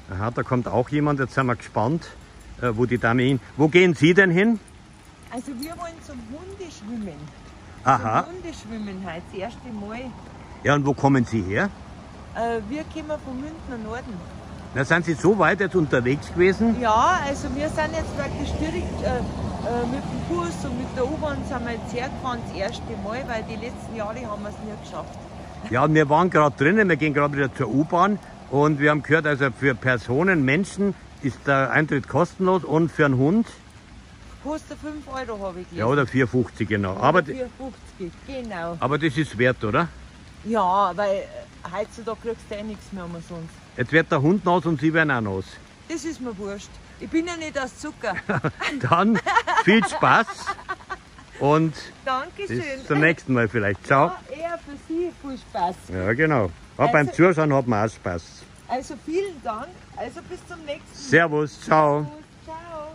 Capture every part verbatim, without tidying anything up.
Aha, da kommt auch jemand, jetzt sind wir gespannt, äh, wo die Dame hin. Wo gehen Sie denn hin? Also wir wollen zum Hundeschwimmen. Aha. Zum Hundeschwimmen heute, das erste Mal. Ja, und wo kommen Sie her? Äh, wir kommen vom Münchner Norden. Na, sind Sie so weit jetzt unterwegs gewesen? Ja, also wir sind jetzt praktisch direkt äh, äh, mit dem Bus und mit der U-Bahn sind wir jetzt hergefahren, das erste Mal, weil die letzten Jahre haben wir es nie geschafft. Ja, und wir waren gerade drinnen, wir gehen gerade wieder zur U-Bahn und wir haben gehört, also für Personen, Menschen ist der Eintritt kostenlos und für einen Hund? Kostet fünf Euro, habe ich gelesen. Ja, oder vier fünfzig, genau. Oder Aber, vier fünfzig, genau. aber das ist wert, oder? Ja, weil äh, heutzutage kriegst du eh nichts mehr umsonst. Jetzt wird der Hund nass und Sie werden auch nass. Das ist mir wurscht. Ich bin ja nicht aus Zucker. Dann viel Spaß und Dankeschön. bis zum nächsten Mal vielleicht. Ciao. Ja, eher für Sie viel Spaß. Ja, genau. Aber Also- beim Zuschauen hat man auch Spaß. Also vielen Dank. Also bis zum nächsten Mal. Servus, ciao. Ciao.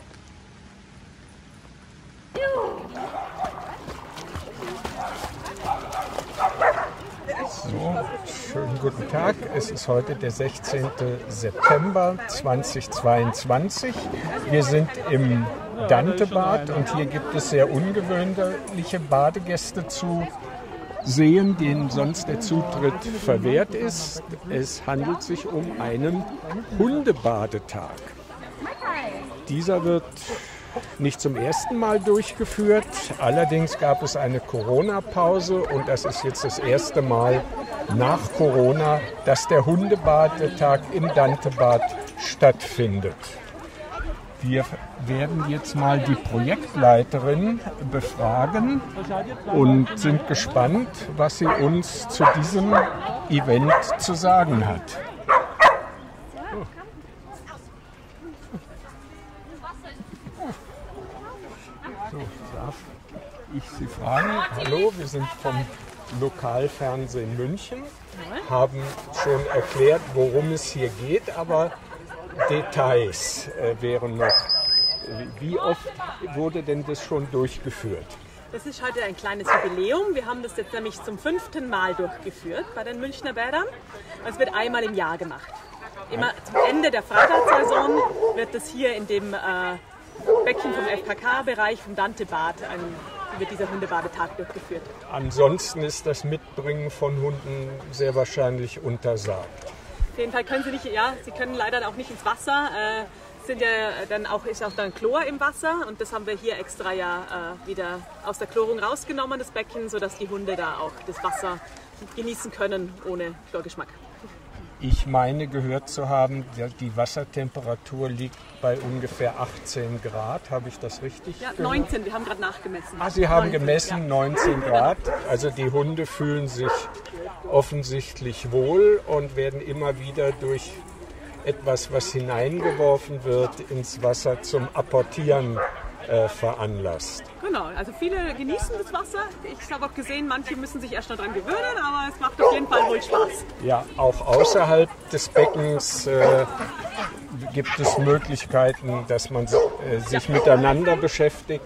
So, schönen guten Tag. Es ist heute der sechzehnte September zweitausendzweiundzwanzig. Wir sind im Dantebad und hier gibt es sehr ungewöhnliche Badegäste zu sehen, denen sonst der Zutritt verwehrt ist. Es handelt sich um einen Hundebadetag. Dieser wird nicht zum ersten Mal durchgeführt. Allerdings gab es eine Corona-Pause und das ist jetzt das erste Mal nach Corona, dass der Hundebadetag im Dantebad stattfindet. Wir werden jetzt mal die Projektleiterin befragen und sind gespannt, was sie uns zu diesem Event zu sagen hat. So, darf ich Sie fragen? Hallo, wir sind vom Lokalfernsehen München, haben schon erklärt, worum es hier geht, aber Details äh, wären noch. Wie oft wurde denn das schon durchgeführt? Das ist heute ein kleines Jubiläum. Wir haben das jetzt nämlich zum fünften Mal durchgeführt bei den Münchner Bädern. Es wird einmal im Jahr gemacht. Immer zum Ende der Freizeitsaison wird das hier in dem äh, Becken vom F K K-Bereich vom Dantebad ein, wird dieser Hundebadetag durchgeführt. Ansonsten ist das Mitbringen von Hunden sehr wahrscheinlich untersagt. Auf jeden Fall können Sie nicht, ja, Sie können leider auch nicht ins Wasser. Äh, sind ja dann auch, ist auch dann Chlor im Wasser und das haben wir hier extra ja äh, wieder aus der Chlorung rausgenommen, das Becken, sodass die Hunde da auch das Wasser genießen können ohne Chlorgeschmack. Ich meine gehört zu haben, die Wassertemperatur liegt bei ungefähr achtzehn Grad. Habe ich das richtig Ja, gehört? neunzehn, wir haben gerade nachgemessen. Ah, Sie haben neunzehn, gemessen ja. neunzehn Grad. Also die Hunde fühlen sich offensichtlich wohl und werden immer wieder durch etwas, was hineingeworfen wird, ins Wasser zum Apportieren äh, veranlasst. Genau, also viele genießen das Wasser. Ich habe auch gesehen, manche müssen sich erst noch daran gewöhnen, aber es macht auf jeden Fall wohl Spaß. Ja, auch außerhalb des Beckens äh, gibt es Möglichkeiten, dass man äh, sich miteinander beschäftigt.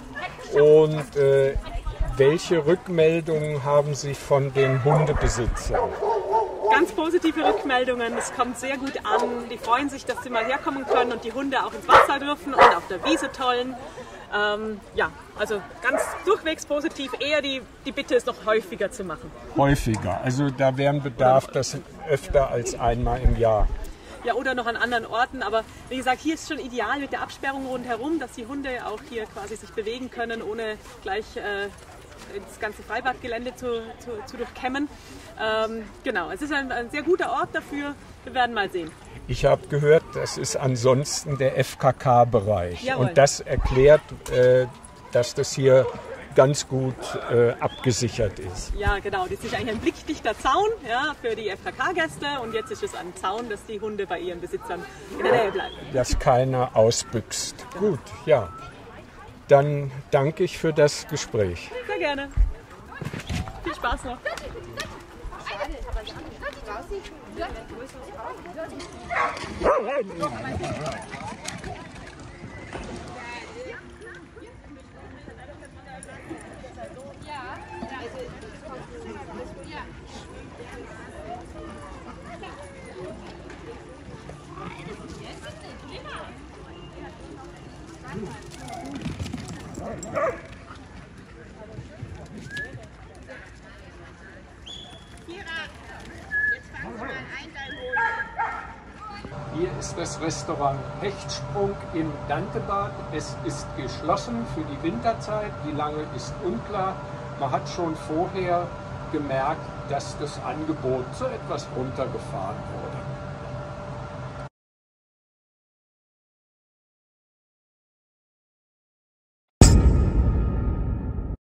Und äh, welche Rückmeldungen haben Sie von den Hundebesitzern? Ganz positive Rückmeldungen, es kommt sehr gut an. Die freuen sich, dass sie mal herkommen können und die Hunde auch ins Wasser dürfen und auf der Wiese tollen. Ähm, ja, also ganz durchwegs positiv. Eher die, die Bitte ist noch häufiger zu machen. Häufiger, also da wäre ein Bedarf, das öfter als einmal im Jahr. Ja, oder noch an anderen Orten. Aber wie gesagt, hier ist schon ideal mit der Absperrung rundherum, dass die Hunde auch hier quasi sich bewegen können, ohne gleich äh, das ganze Freibadgelände zu, zu, zu durchkämmen. Ähm, genau, es ist ein, ein sehr guter Ort dafür. Wir werden mal sehen. Ich habe gehört, das ist ansonsten der F K K-Bereich. Jawohl. Und das erklärt, äh, dass das hier ganz gut äh, abgesichert ist. Ja, genau. Das ist eigentlich ein blickdichter Zaun, ja, für die F K K-Gäste. Und jetzt ist es ein Zaun, dass die Hunde bei ihren Besitzern in der Nähe bleiben. Dass keiner ausbüchst. Gut, ja. Dann danke ich für das Gespräch. Sehr gerne. Viel Spaß noch. ist das Restaurant Hechtsprung im Dantebad. Es ist geschlossen für die Winterzeit. Wie lange ist unklar. Man hat schon vorher gemerkt, dass das Angebot so etwas runtergefahren wurde.